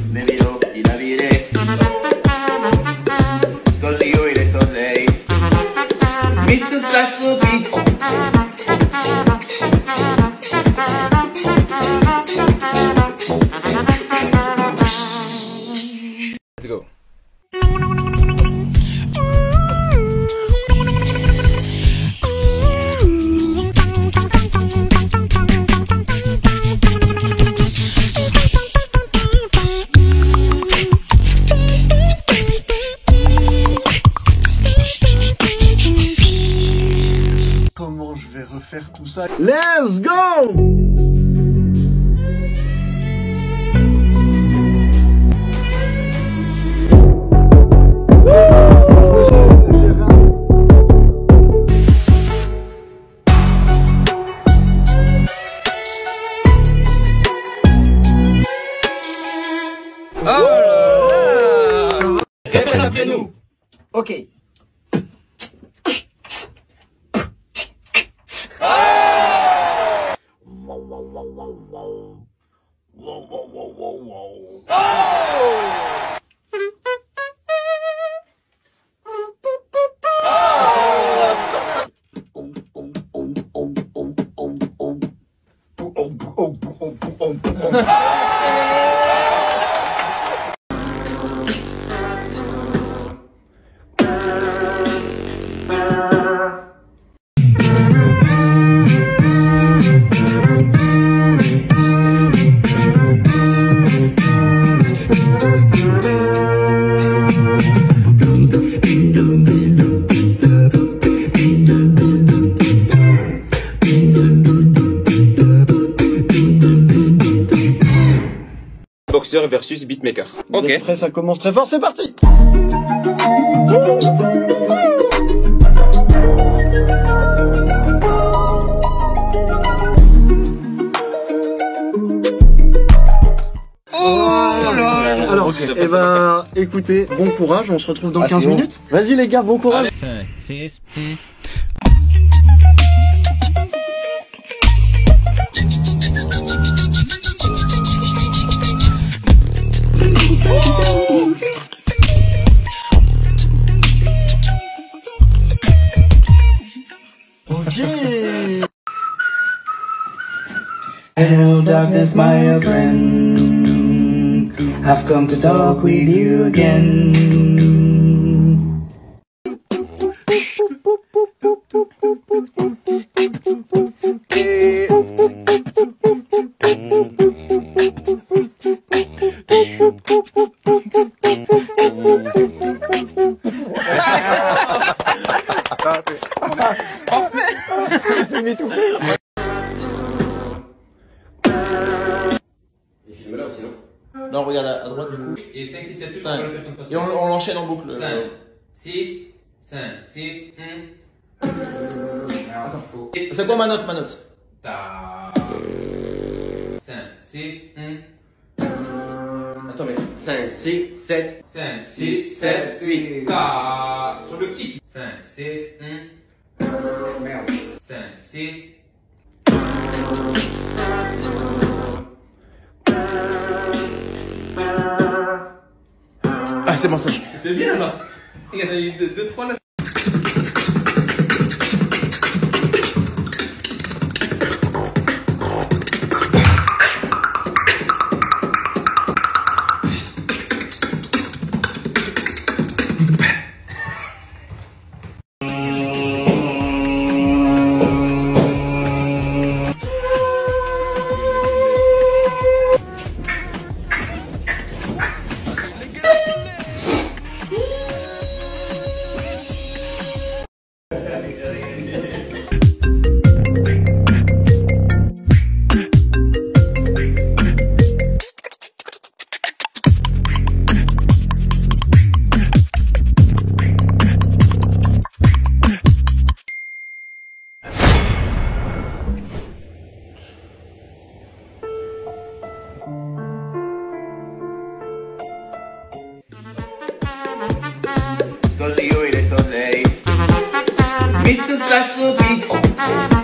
me miró y la miré. Sonrió y le sonreí. Mr. Saxo Beats. Let's go. Comment je vais refaire tout ça? Let's go! Nous. Ok. Boxeur versus beatmaker. Vous êtes prêts, ça commence très fort, c'est parti! Alors, okay. Eh ben, écoutez, bon courage, on se retrouve dans 15 minutes. Vas-y les gars, bon courage. Allez. 5, 6, Ok. Hello darkness, my old friend. I've come to talk with you again. Et filme-là aussi, non? Non, regarde à droite du coup. Et 5, 6, 7, 8, 5. Et on l'enchaîne en boucle. 5, 6, 5, 6, 1. Attends. C'est quoi ma note? Ta. 5, 6, 1. Attends, mais 5, 6, 7. 5, 6, 7, 8. Ta. Sur le kick. 5, 6, 1. Merde. 5, 6. Ah, c'est bon, ça. C'était bien là. Il y en a eu 2, 3 là. Sonrió y le sonreí. Mr. Saxo Beats.